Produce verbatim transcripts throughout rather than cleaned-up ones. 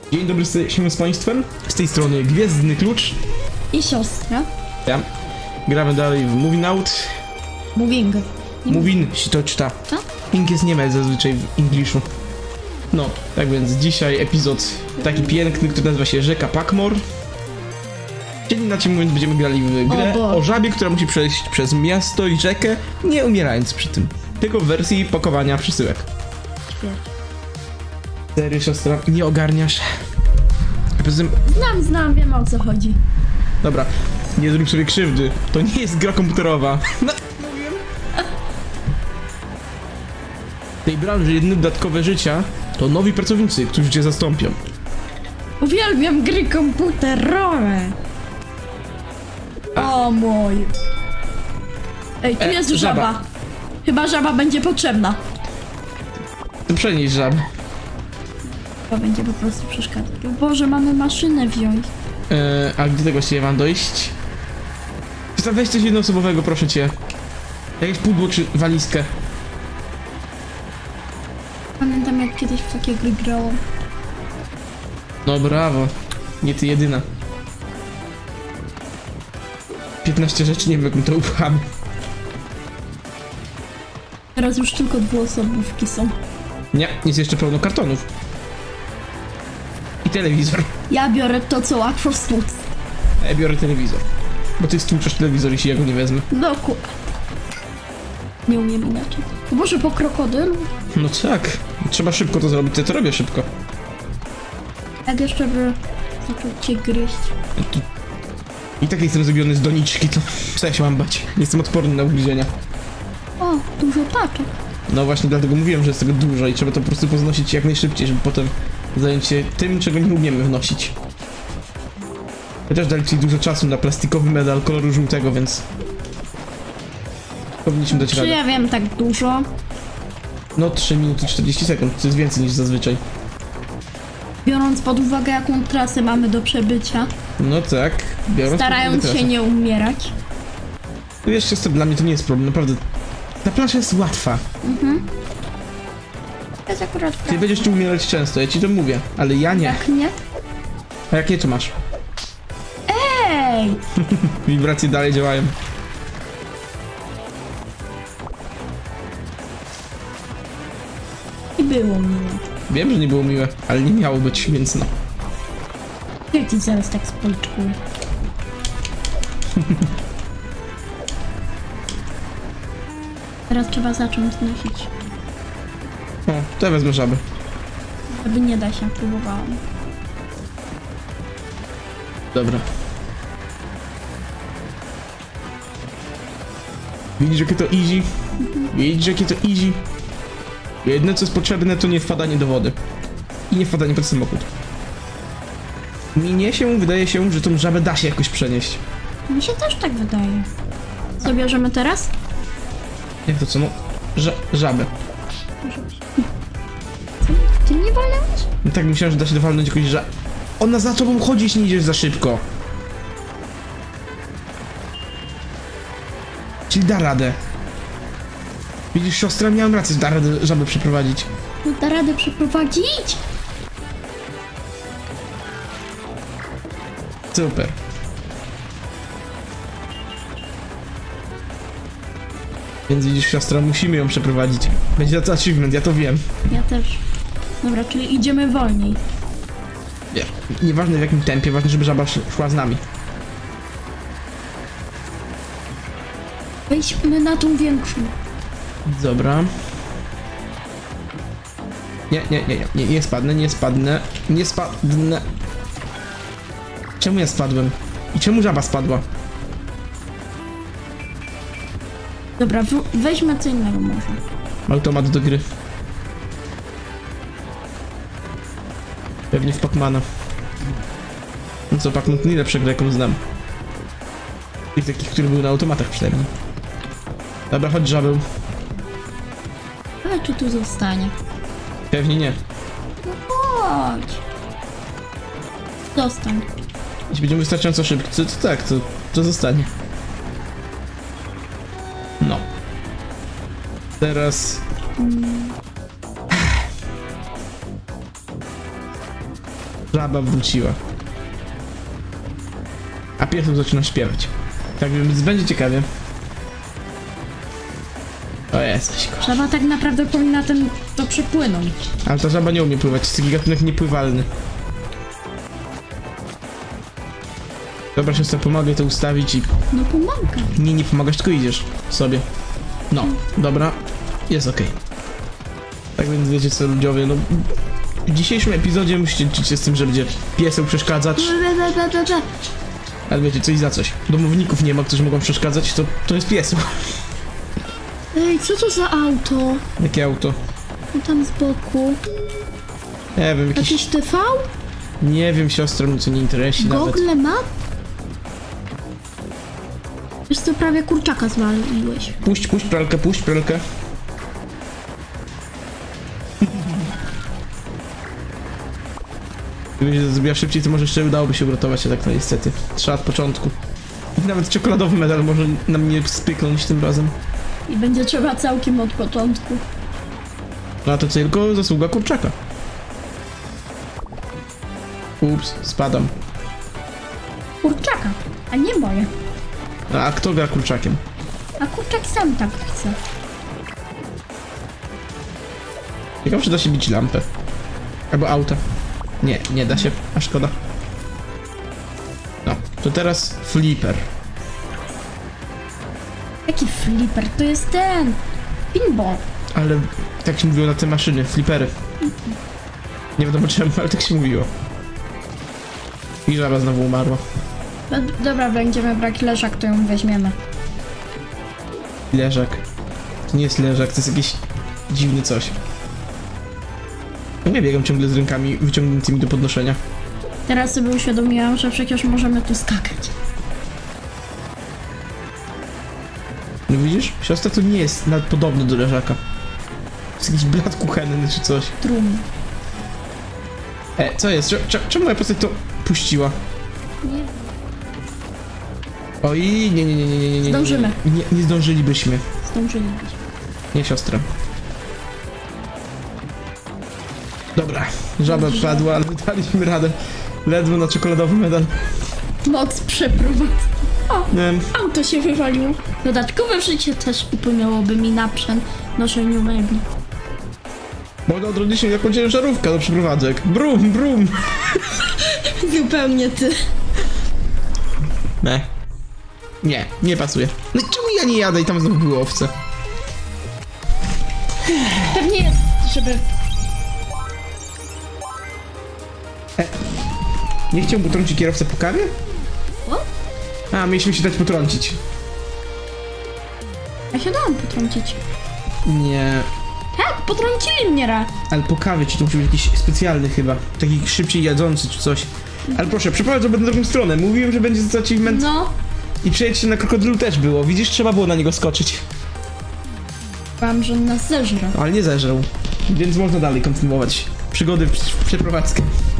Dzień dobry się z Państwem, z tej strony Gwiezdny Klucz i siostra. Ja. Gramy dalej w Moving Out. Moving. Moving się to czyta. Co? Ink jest niemiec zazwyczaj w Englishu. No, tak więc dzisiaj epizod taki piękny, który nazywa się Rzeka Packmore. Czyli inaczej mówiąc będziemy grali w grę o, o żabie, która musi przejść przez miasto i rzekę, nie umierając przy tym. Tylko w wersji pakowania przesyłek. Świetnie. Serio, siostra, nie ogarniasz. A poza tym... Znam, znam, wiem o co chodzi. Dobra, nie zrób sobie krzywdy. To nie jest gra komputerowa. No, mówiłem. W tej branży jedyne dodatkowe życia to nowi pracownicy, którzy cię zastąpią. Uwielbiam gry komputerowe. O mój. Ej, tu E, jest żaba. żaba. Chyba żaba będzie potrzebna. To przenieś żabę. To będzie po prostu przeszkadzać. Boże, mamy maszynę wziąć. E, a gdzie tego właściwie mam dojść? Chcę weź coś jednoosobowego, proszę cię. Jakieś pudło czy walizkę. Pamiętam, jak kiedyś w takie gry grałam. No brawo. Nie ty jedyna. piętnaście rzeczy, nie wiem jak mi to upchamy. Teraz już tylko dwuosobówki są. Nie, jest jeszcze pełno kartonów. I telewizor. Ja biorę to, co łatwo stłuc. A ja biorę telewizor. Bo ty stłuczasz telewizor, jeśli ja go nie wezmę. Dokładnie. Nie umiem inaczej. O Boże, po krokodylu? No tak. Trzeba szybko to zrobić, to robię szybko. Jak jeszcze by zaczął cię gryźć. I tak jestem zrobiony z doniczki, to co ja się mam bać? Jestem odporny na ugryzienia. O, dużo paczek. No właśnie dlatego mówiłem, że jest tego dużo i trzeba to po prostu poznosić jak najszybciej, żeby potem zająć się tym, czego nie umiemy wnosić. Chociaż dali ci dużo czasu na plastikowy medal koloru żółtego, więc... powinniśmy dać Czy radę. ja wiem tak dużo? No trzy minuty czterdzieści sekund, to jest więcej niż zazwyczaj. Biorąc pod uwagę, jaką trasę mamy do przebycia. No tak, biorąc... Starając się nie umierać. Wiesz, siostro, dla mnie to nie jest problem, naprawdę. Ta plansza jest łatwa. Mhm. To jest akurat Ty będziesz tu umierać często, ja ci to mówię, ale ja nie. Jak nie? A jak nie, to masz. Ej! Wibracje dalej działają. I było miło. Wiem, że nie było miłe, ale nie miało być, więc no. Ja ci zaraz tak spoliczkuję. Teraz trzeba zacząć nosić. O, to ja wezmę żabę. Żeby nie da się, próbowałam. Dobra. Widzisz, jakie to easy? Widzisz, jakie to easy? Jedno, co jest potrzebne, to nie wpadanie do wody. I nie wpadanie pod samochód. Mnie się wydaje się, że tą żabę da się jakoś przenieść. Mi się też tak wydaje. Co bierzemy teraz? Jak to co? No, ża żabę. Co? Ty nie walnąłeś? No tak, myślałem, że da się dowalnąć jakoś ża... Ona za tobą chodzi, jeśli nie idziesz za szybko. Czyli da radę. Widzisz, siostra, miałem rację, da radę żabę przeprowadzić. No da radę przeprowadzić? Super. Więc widzisz, siostra, musimy ją przeprowadzić. Będzie to achievement, ja to wiem. Ja też. Dobra, czyli idziemy wolniej. Nie. Nieważne w jakim tempie, ważne, żeby żaba sz szła z nami. Wejdźmy na tą większą. Dobra. Nie, nie, nie, nie, nie, nie spadnę, nie spadnę, nie spadnę. Czemu ja spadłem? I czemu żaba spadła? Dobra, weźmy co innego może. Automat do gry. Pewnie w Pacmana. No co, Pacman to nie lepsza gra, jaką znam. Tych takich, który był na automatach przynajmniej. Dobra, chodź żabeł. Ale czy tu zostanie? Pewnie nie. No chodź. Zostań. Jeśli będziemy wystarczająco szybki, to, to tak, to, to zostanie. No. Teraz... Hmm. Żaba wróciła. A piesek zaczyna śpiewać. Tak więc będzie ciekawie. O, jesteś. Żaba tak naprawdę powinna ten to przepłynąć. Ale ta żaba nie umie pływać, jest taki gatunek niepływalny. Dobra, siostra, pomogę to ustawić i... No pomaga. Nie, nie pomagasz, tylko idziesz sobie. No, dobra, jest okej. Okay. Tak więc wiecie co, ludziowie, no... W dzisiejszym epizodzie musicie liczyć się z tym, że będzie pieseł przeszkadzać. Ale wiecie, coś za coś. Domowników nie ma, którzy mogą przeszkadzać, to, to jest pieseł. Ej, co to za auto? Jakie auto? No tam z boku. Nie wiem, jakiś... Jakiś T V? Nie wiem, siostra, mnie co nie interesuje nawet. Google Map? Wiesz co, prawie kurczaka zwaliłeś. Puść, puść pralkę, puść pralkę. Gdybyś to zrobiła szybciej, to może jeszcze udałoby się uratować, a tak to niestety. Trzeba od początku. I nawet czekoladowy medal może nam nie spyknąć tym razem. I będzie trzeba całkiem od początku. No a to tylko zasługa kurczaka. Ups, spadam. Kurczaka, a nie moje. A kto gra kurczakiem? A kurczak sam tak chce. Ciekawe, czy da się bić lampę. Albo auta. Nie, nie da się, a szkoda. No, to teraz flipper. Jaki flipper? To jest ten... pinball. Ale tak się mówiło na te maszyny, flippery. Nie wiadomo czemu, ale tak się mówiło. I żaba znowu umarła. No, dobra, będziemy brać leżak, to ją weźmiemy. Leżak. To nie jest leżak, to jest jakiś dziwny coś. Ja biegam ciągle z rękami wyciągniętymi do podnoszenia. Teraz sobie uświadomiłam, że przecież możemy tu skakać. No widzisz? Siostra to nie jest nawet podobny do leżaka. To jest jakiś blat kuchenny czy coś. Trum. E, co jest? Czemu moja postać to puściła? Nie. Oj, nie, nie, nie, nie, nie, nie, nie. Zdążymy. Nie, nie zdążylibyśmy. Zdążylibyśmy. Nie, siostra. Dobra, żaba padła, ale daliśmy radę. Ledwo na czekoladowy medal. Moc przeprowadzki. O, Nie. auto się wywaliło. Dodatkowe życie też upłynęłoby mi na przenoszeniu mebli. Można odrodzić się jako ciężarówka do przeprowadzek. Brum, brum. Zupełnie ty. Nie. Nie, nie pasuje. No i czemu ja nie jadę i tam znowu były owce? Pewnie jest, żeby... E, nie chciałbym potrącić kierowcę po kawie? O? A, mieliśmy się dać potrącić. Ja się dałam potrącić. Nie. Tak, potrącili mnie raz. Ale po kawie, czy to musi być jakiś specjalny chyba? Taki szybciej jadzący czy coś. Ale proszę, przeprowadzę sobie na drugą stronę. Mówiłem, że będzie za achievement. No. I przejedźcie na krokodylu też było. Widzisz, trzeba było na niego skoczyć. Wam, że on nas zeżre. Ale nie zeżrał. Więc można dalej kontynuować przygody w, w przeprowadzkę.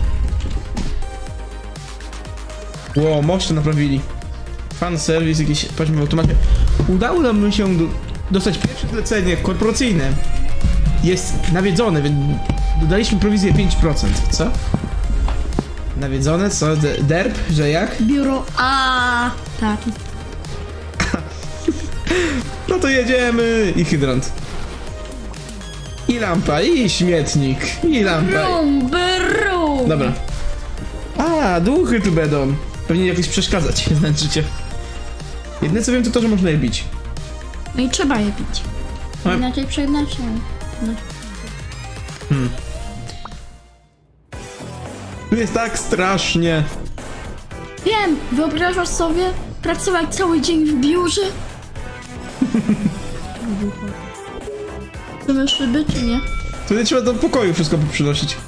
Ło, most naprawili. Fan service jakiś, patrzmy w automacie. Udało nam się do, dostać pierwsze zlecenie korporacyjne. Jest nawiedzone, więc dodaliśmy prowizję pięć procent. Co? Nawiedzone? Co? D derb? Że jak? Biuro A. Tak. No to jedziemy! I hydrant. I lampa, i śmietnik, i lampa. Brum, brum. Dobra. A, duchy tu będą. Pewnie jakieś przeszkadzać, znaczycie. Jedyne co wiem to to, że można je bić. No i trzeba je bić. A. Inaczej przegnać nie. No. Hmm. Tu jest tak strasznie. Wiem, wyobrażasz sobie pracować cały dzień w biurze? To szyby, czy nie? Tu nie trzeba do pokoju wszystko przynosić.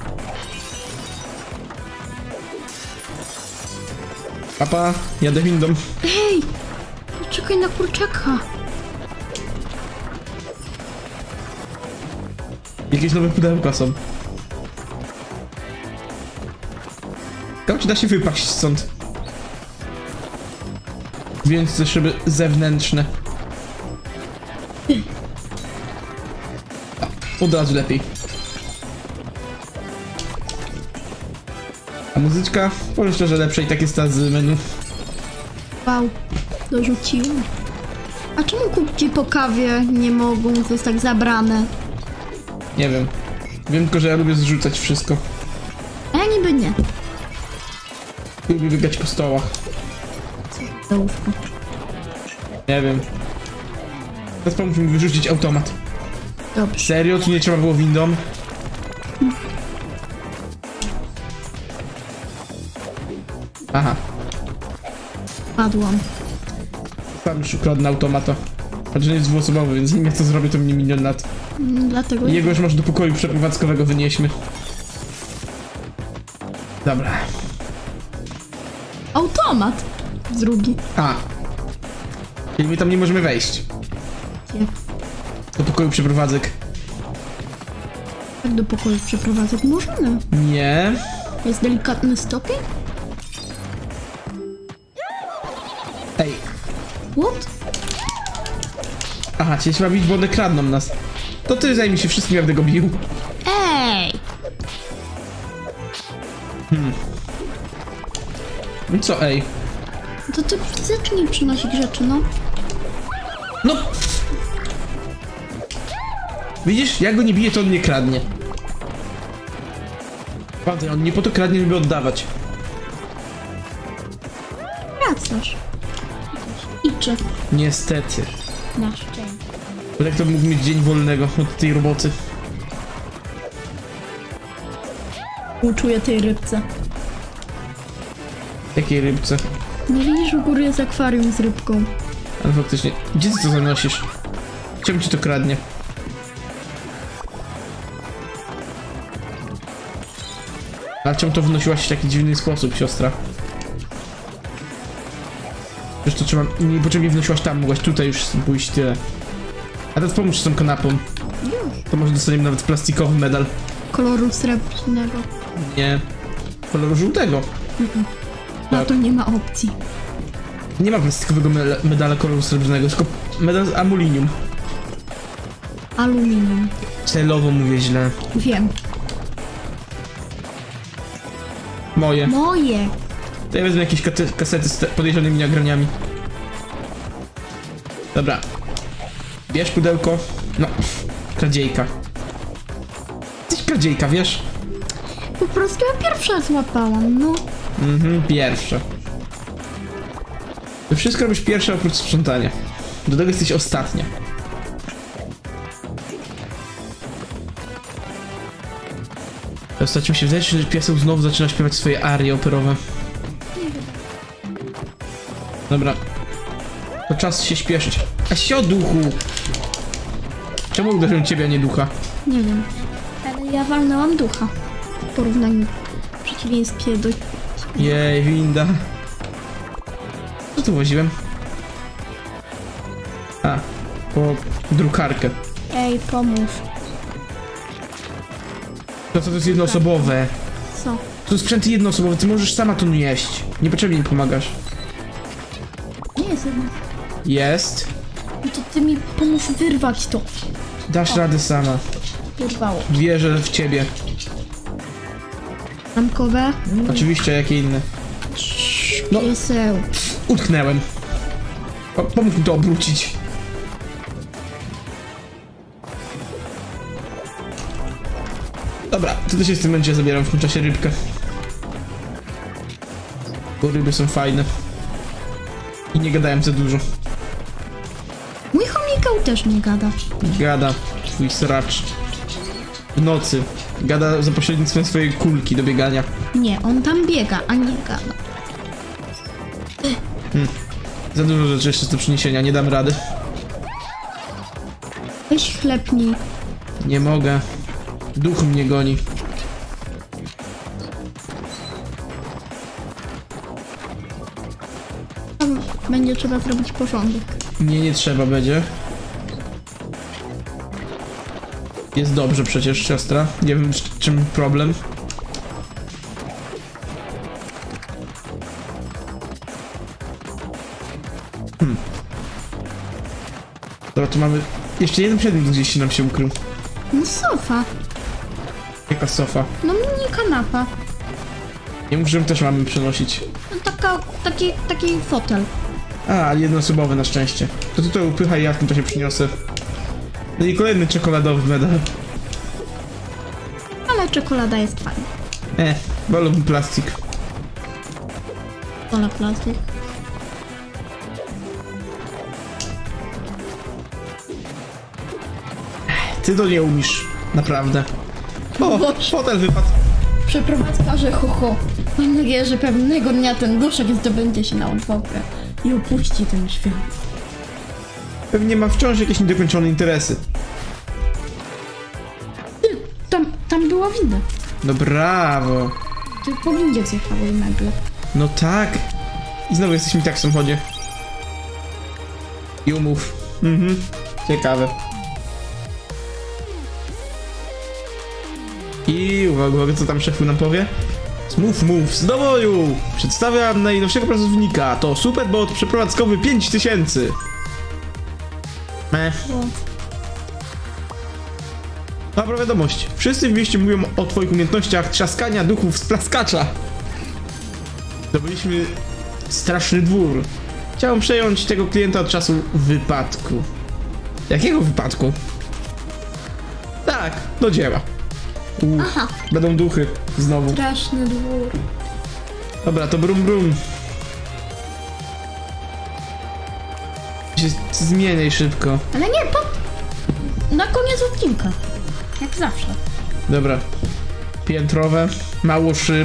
Papa, jadę windą. Ej! Czekaj na kurczaka. Jakieś nowe pudełka są. Ciekawe, czy da się wypaść stąd. Więc te szyby zewnętrzne. O, od razu lepiej. A muzyczka? Powiem szczerze, lepsza i tak jest ta z menu. Wow, dorzuciłem. A czemu kubki po kawie nie mogą zostać zabrane? Nie wiem. Wiem tylko, że ja lubię zrzucać wszystko. A ja niby nie. Lubię biegać po stołach. Załóżmy. Nie wiem. Teraz pomóż mi wyrzucić automat. Dobrze. Serio? Tu nie trzeba było windą? Aha. Padłam. Sam już ukradnę automata. Choć on jest dwuosobowy, więc nim ja to zrobię, to mnie milion lat. Mm, Dlatego... I jego już może do pokoju przeprowadzkowego wynieśmy. Dobra. Automat! Drugi. A. Czyli my tam nie możemy wejść. Gdzie? Do pokoju przeprowadzek. Tak do pokoju przeprowadzać możemy. Nie. Jest delikatny stopień? Ej. What? Aha, cię trzeba bić, bo one kradną nas. To ty zajmij się wszystkim, jak tego bił. Ej! Hmm. No co, ej? To ty zacznij przynosić rzeczy, no. No! Widzisz, jak go nie bije, to on nie kradnie. Prawda, on nie po to kradnie, żeby oddawać. Wracasz. Iczy. Niestety. Na szczęście. Rektor mógł mieć dzień wolnego od tej roboty. Uczuję tej rybce. Jakiej rybce? Nie widzisz, u góry jest akwarium z rybką. Ale faktycznie, gdzie ty to zanosisz? Czemu ci to kradnie? Ale czemu to wnosiłaś w taki dziwny sposób, siostra? Przecież to trzeba... Niepotrzebnie wnosiłaś tam, mogłaś tutaj już pójść tyle. A teraz pomóż z tą kanapą. Już. To może dostaniemy nawet plastikowy medal. Koloru srebrnego. Nie. Koloru żółtego. Mm-mm. Na to nie ma opcji. Nie ma plastikowego me medala koloru srebrnego, tylko medal z aluminium. Aluminium. Celowo mówię źle. Wiem. Moje. Moje. To ja wezmę jakieś kasety z podejrzanymi nagraniami. Dobra. Bierz pudełko. No. Kradziejka. Jesteś kradziejka, wiesz? Po prostu ja pierwsza złapałam, no. Mhm, pierwsza. To wszystko robisz pierwsze oprócz sprzątania. Do tego jesteś ostatnia. Ostatnio mi się wydaje, że pieseł znowu zaczyna śpiewać swoje arie operowe. Dobra. To czas się śpieszyć. A sio, duchu! Czemu uderzyłem ciebie, a nie ducha? Nie wiem. Ale ja walnęłam ducha. W porównaniu w przeciwieństwie do... Jej, winda. Co tu woziłem? A, po drukarkę. Ej, pomóż. To co to jest jednoosobowe? Co? To jest sprzęt jednoosobowy, ty możesz sama to nieść. Niepotrzebnie mi pomagasz. Nie jest jedno. Jest. No to ty mi pomóż wyrwać to. Dasz radę sama. Wyrwało. Wierzę w ciebie. Ramkowe? Oczywiście, jakie inne. No. Pieseł. Utknęłem. Po, pomóż mi to obrócić. Dobra, to też się w tym momencie zabieram w tym czasie rybkę. Bo ryby są fajne. I nie gadają za dużo. Mój chomikał też nie gada. Gada, twój sracz. W nocy. Gada za pośrednictwem swojej kulki do biegania. Nie, on tam biega, a nie gada. Hmm. Za dużo rzeczy jeszcze do przyniesienia, nie dam rady. Weź chlebnij. Nie mogę. Duch mnie goni. Tam będzie trzeba zrobić porządek. Nie, nie trzeba będzie. Jest dobrze przecież, siostra. Nie wiem, z czym problem. Hmm. Dobra, tu mamy... Jeszcze jeden przedmiot gdzieś nam się ukrył. No sofa. Jaka sofa? No mini kanapa. Nie mów, że my też mamy przenosić. No taka, taki, taki fotel. A, ale jednoosobowy na szczęście. To tutaj upychaj, ja w tym czasie przyniosę. No i kolejny czekoladowy medal. Ale czekolada jest fajna. Eh, wolałbym plastik. Wolę plastik. Ty to nie umiesz. Naprawdę. O, fotel wypadł. Przeprowadzkarze, ho, ho. Mam nadzieję, że pewnego dnia ten duszek zdobędzie się na odwagę i opuści ten świat. Pewnie ma wciąż jakieś niedokończone interesy. Ty, tam, tam była winda. No brawo. Ty po windzie zjechały nagle. No tak. I znowu jesteśmy tak w samochodzie. I umów. Mhm. Ciekawe. I uwaga, uwaga, co tam szefu nam powie? Smooth Moves do boju! Przedstawiam najnowszego pracownika. To Superbot przeprowadzkowy pięć tysięcy. Meh. Dobra wiadomość. Wszyscy w mieście mówią o twoich umiejętnościach trzaskania duchów z plaskacza. Zdobyliśmy straszny dwór. Chciałem przejąć tego klienta od czasu wypadku. Jakiego wypadku? Tak, do dzieła. Uff, Aha. Będą duchy znowu. Straszny dwór. Dobra, to brum brum. Się zmieniaj szybko. Ale nie, po... Na koniec odcinka. Jak zawsze. Dobra. Piętrowe, mało szyb.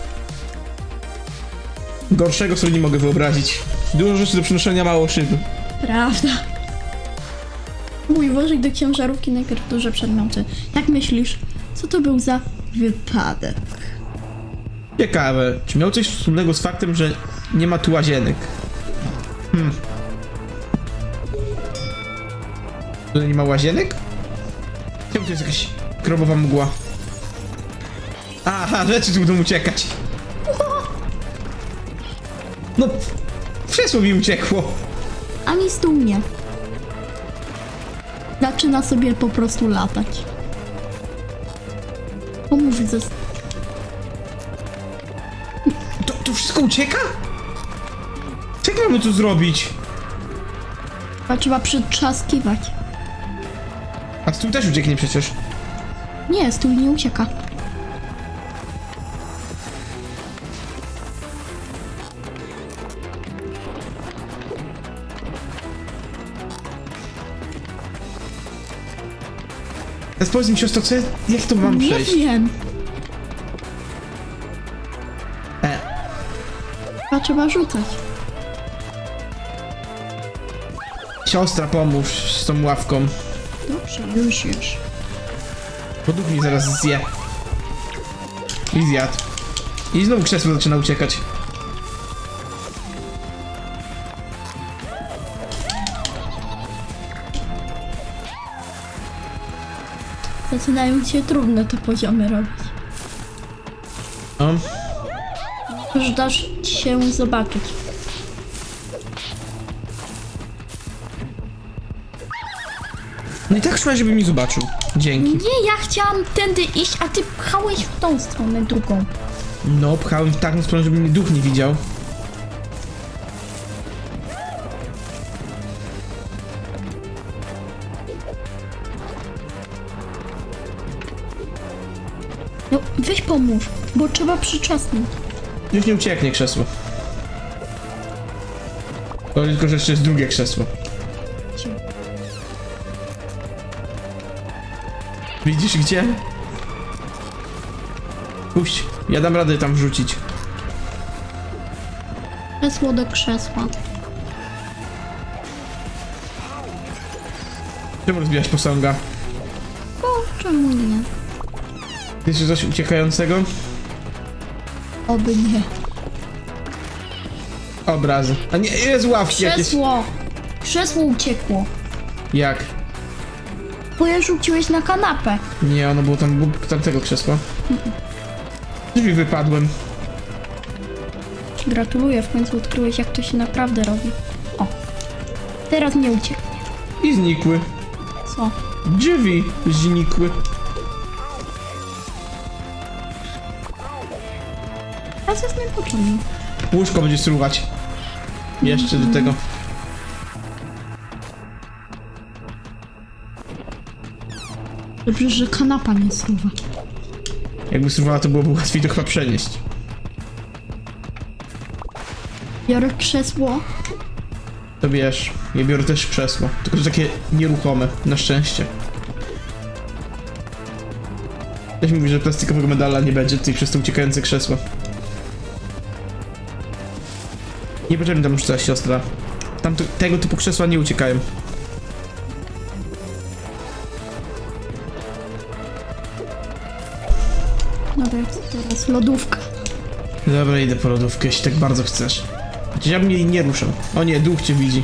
Gorszego sobie nie mogę wyobrazić. Dużo rzeczy do przenoszenia, mało szyb. Prawda. Mój wozik do ciężarówki, najpierw duże przedmioty. Jak myślisz, co to był za wypadek? Ciekawe, czy miał coś wspólnego z faktem, że nie ma tu łazienek? Hmm. Tu nie ma łazienek? Czemu to jest jakaś krobowa mgła? Aha, rzeczy tu będą uciekać. No, krzesło mi uciekło. A mi stół nie. Zaczyna sobie po prostu latać. Pomóż ze... To, to wszystko ucieka? Co jak mamy tu zrobić? A trzeba przytrzaskiwać. A stół też ucieknie przecież. Nie, stół nie ucieka. Teraz powiedz mi, siostro, co, jak to mam Nie przejść? wiem. E, A trzeba rzucać. siostra, pomóż z tą ławką. Dobrze, już, już. Bo duch mnie zaraz zje. I zjadł. I znowu krzesło zaczyna uciekać. Zaczynają się trudne te poziomy robić. No. Już dasz się zobaczyć. No i tak szłaś, żeby mi zobaczył. Dzięki. Nie, ja chciałam tędy iść, a ty pchałeś w tą stronę drugą. No, pchałem w taką stronę, żeby mnie duch nie widział. No, weź pomóż, bo trzeba przyczasnąć. Już nie ucieknie krzesło. To tylko, że jeszcze jest drugie krzesło. Widzisz gdzie? Puść, ja dam radę tam wrzucić. Krzesło do krzesła. Czemu rozbijasz posąga? O, czemu nie? Jest coś uciekającego? Oby nie. Obrazy. A nie, jest ławki jakieś. Krzesło! Krzesło uciekło. Jak? Bo je rzuciłeś na kanapę. Nie, ono było tam, było tamtego krzesła. Drzwi wypadłem. Gratuluję, w końcu odkryłeś, jak to się naprawdę robi. O, teraz nie ucieknie. I znikły. Co? Drzwi znikły. A co jest niepotrzebne? Łóżko będzie struwać. Jeszcze mm. do tego. Dobrze, że kanapa nie struwa. Jakby struwała, to byłoby łatwiej to chyba przenieść. Biorę krzesło. To bierz. Ja biorę też krzesło. Tylko że takie nieruchome. Na szczęście. Ktoś mówi, że plastikowego medala nie będzie tutaj przez to uciekające krzesła. Nie potrzebnie tam już coś, siostra. Tam to, tego typu krzesła nie uciekają. Dobra, teraz lodówka. Dobra, idę po lodówkę, jeśli tak bardzo chcesz. Chociaż ja bym jej nie ruszał. O nie, duch cię widzi.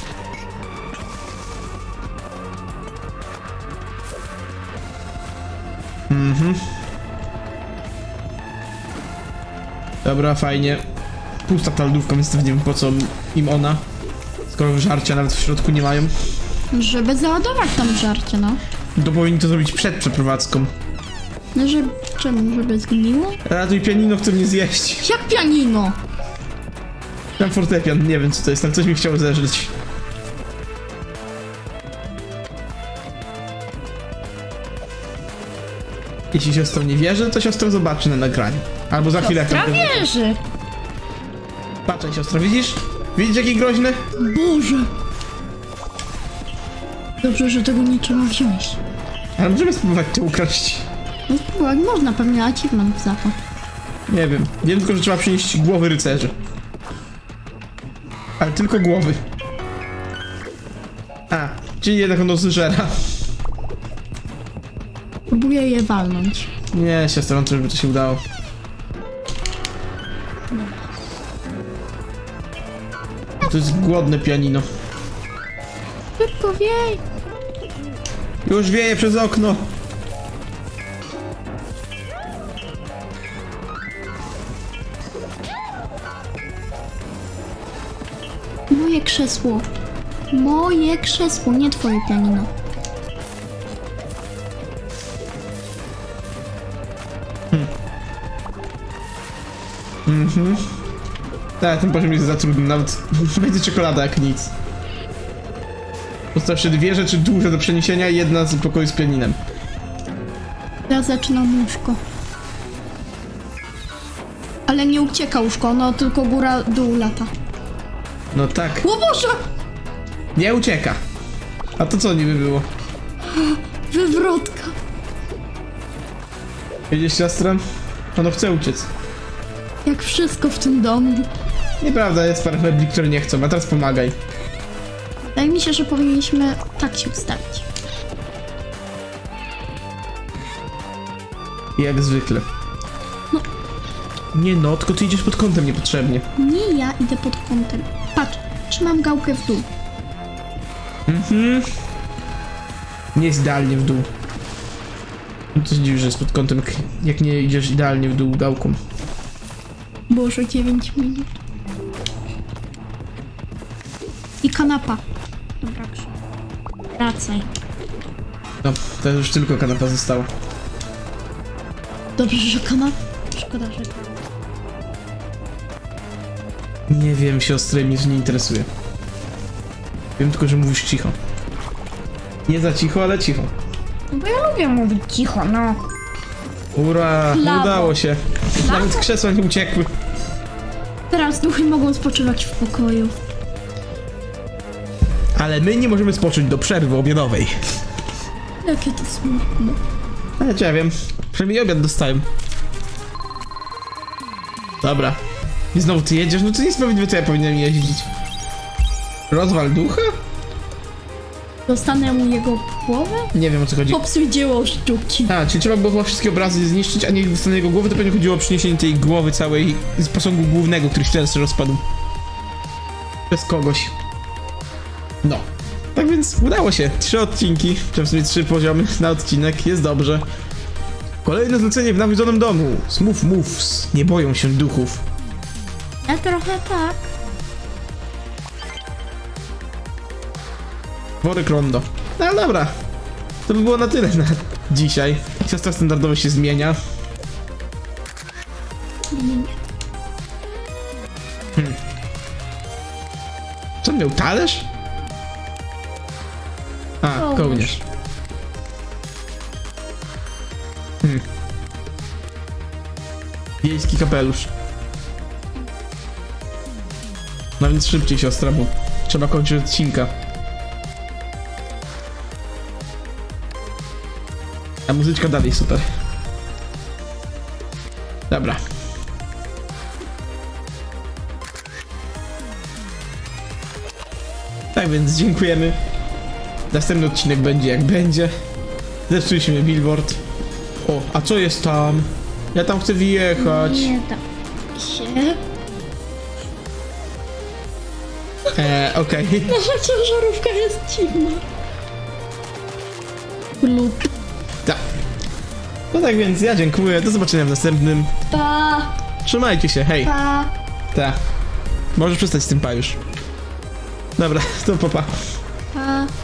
Mhm. Dobra, fajnie. Pusta ta lodówka, więc nie wiem po co im ona. Skoro żarcia nawet w środku nie mają. Żeby załadować tam żarcie, no. To powinni to zrobić przed przeprowadzką. No, że... czemu? Żeby zgniło? Ratuj pianino, które nie zjeść. Jak pianino? Tam fortepian, nie wiem co to jest, tam coś mi chciało zeżreć. Jeśli siostra nie wierzy, to siostra zobaczy na nagraniu. Albo za chwilę... Siostra wierzy! Patrzaj, siostro, widzisz? Widzisz, jaki groźny? Boże! Dobrze, że tego nie trzeba wziąć. Ale możemy spróbować to ukraść. No spróbować można, pewnie achievement za to. Nie wiem. Wiem tylko, że trzeba przynieść głowy rycerzy. Ale tylko głowy. A, czyli jednak ono zżera. Próbuję je walnąć. Nie, siostra, wątpię, żeby to się udało. To jest głodne pianino. Szybko wiej! Już wieje przez okno. Moje krzesło. Moje krzesło, nie twoje pianino. Hmm. Mhm. Tak, ten poziom jest za trudny, nawet będzie czekolada jak nic. Postawcie dwie rzeczy duże do przeniesienia i jedna z pokoju z pianinem. Ja zaczynam łóżko. Ale nie ucieka łóżko, no tylko góra dół lata. No tak. O Boże! Nie ucieka. A to co niby było? Wywrotka. Widzisz, siostrę? Ono chce uciec. Jak wszystko w tym domu. Nieprawda, jest parę mebli, które nie chcą, a teraz pomagaj. Wydaje mi się, że powinniśmy tak się ustawić. Jak zwykle. No. Nie no, tylko ty idziesz pod kątem niepotrzebnie. Nie, ja idę pod kątem. Patrz, trzymam gałkę w dół. Mhm. Nie jest idealnie w dół. No to się dziwi, że jest pod kątem, jak, jak nie idziesz idealnie w dół gałką. Boże, dziewięć minut. I kanapa. Dobra, wracaj. No, to już tylko kanapa została. Dobrze, że kanapa. Szkoda, że... Nie wiem, siostry, mnie to nie interesuje. Wiem tylko, że mówisz cicho. Nie za cicho, ale cicho. No bo ja lubię mówić cicho, no. Ura, Lawo. udało się. Lawo. Nawet krzesła nie uciekły. Teraz duchy mogą spoczywać w pokoju. Ale my nie możemy spocząć do przerwy obiadowej. Jakie to smutne. Ale ja wiem, przynajmniej obiad dostałem. Dobra. I znowu ty jedziesz? No to niesprawiedliwe, to ja powinienem jeździć. Rozwal ducha? Dostanę mu jego głowę? Nie wiem, o co chodzi. Popsuj dzieło sztuki. A, czyli trzeba było wszystkie obrazy zniszczyć, a nie dostanę jego głowy, to pewnie chodziło o przyniesienie tej głowy całej z posągu głównego, który się teraz rozpadł. Przez kogoś. No. Tak więc udało się. Trzy odcinki, czy w sumie trzy poziomy na odcinek, jest dobrze. Kolejne zlecenie w nawiedzonym domu. Smooth Moves. Nie boją się duchów. Ja trochę tak. Worek rondo. No ale dobra. To by było na tyle na dzisiaj. Siostra standardowo się zmienia. Nie, nie. Hmm. Co on miał, talerz? A, Kołnierz. kołnierz. Hmm. Wiejski kapelusz. No więc szybciej, siostra, bo trzeba kończyć odcinka. A muzyczka dalej super. Dobra. Tak więc dziękujemy. Następny odcinek będzie jak będzie. Zepsuliśmy billboard. O, a co jest tam? Ja tam chcę wjechać. Nie da się. Eee, okej. Okay. Nasza ciężarówka jest dziwna. Lub. Tak. No tak więc ja dziękuję. Do zobaczenia w następnym. Pa. Trzymajcie się, hej. Pa. Tak. Możesz przestać z tym pa już. Dobra, to pa pa. Pa.